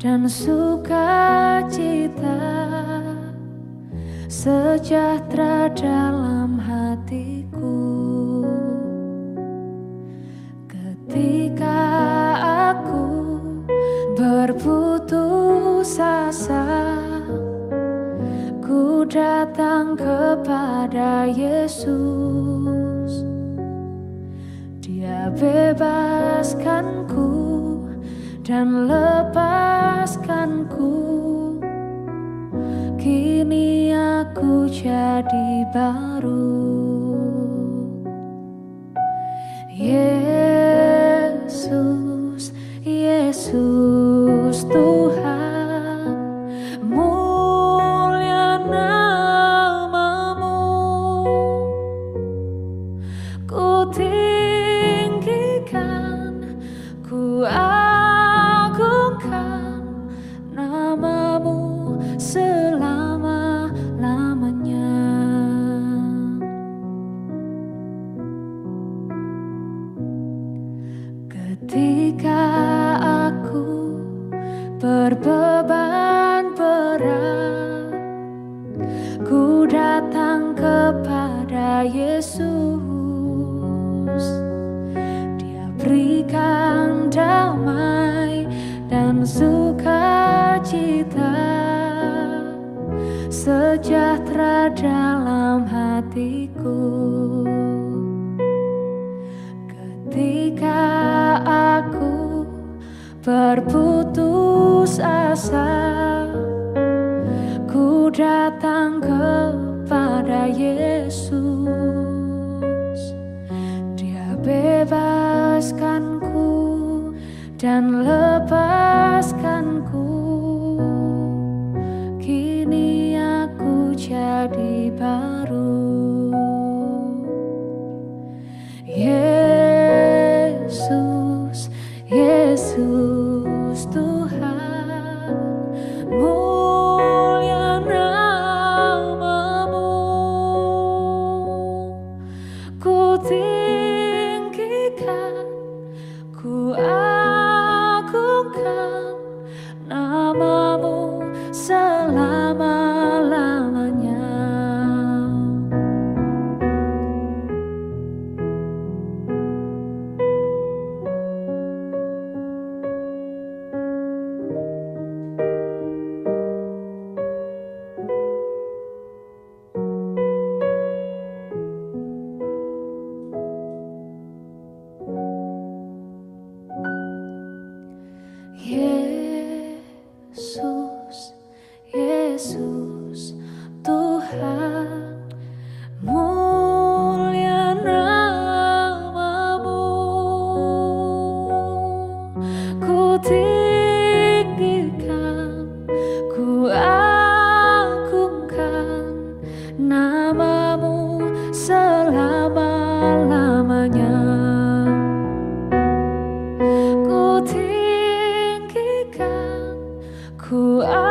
dan sukacita, sejahtera dalam hatiku. Ketika aku berputus asa, ku datang kepada Yesus. Dia bebaskanku dan lepaskanku. Kini aku jadi baru. Yesus, Yesus Tuhan, mulia namamu. Ku tinggikan, ku agungkan namamu selama-lamanya. Ketika aku berbeban berat, ku datang kepada Yesus. Dia berikan damai dan sukacita, sejahtera dalam hatiku. Ketika aku berputus asa, ku datang kepada Yesus. Dia bebaskanku dan lepaskanku. Kini aku jadi baru. Yesus, Yesus Tuhan, mulia namamu. Ku tinggikan, ku agungkan namamu selama-lamanya. Yesus, Yesus Tuhan, mulia namamu. Ku tinggikan, ku agungkan namamu selama-lamanya. Ku tinggikan, ku